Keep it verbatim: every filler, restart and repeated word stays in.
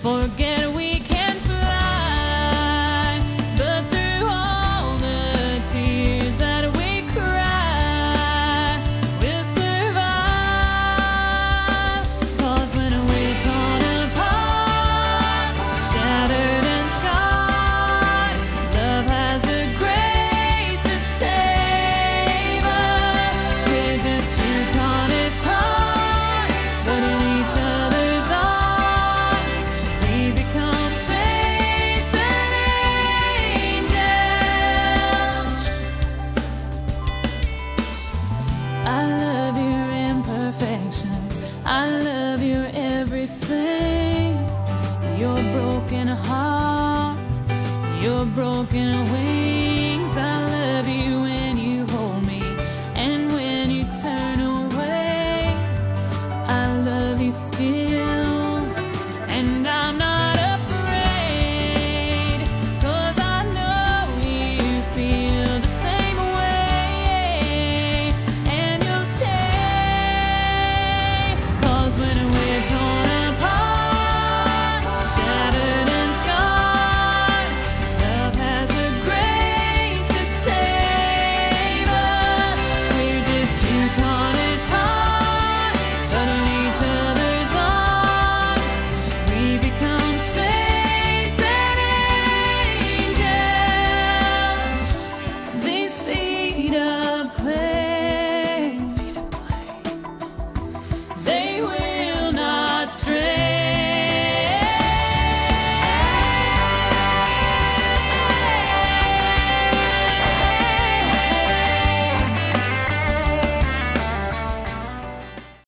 Forget we can fly, but through all the tears that we cry, we'll survive. 'Cause when we're torn apart, shattered and scarred, love has the grace to save us. We're just two tarnished hearts, but in each other's arms we become saints and angels. I love your imperfections, I love your everything. Your broken heart, your broken way.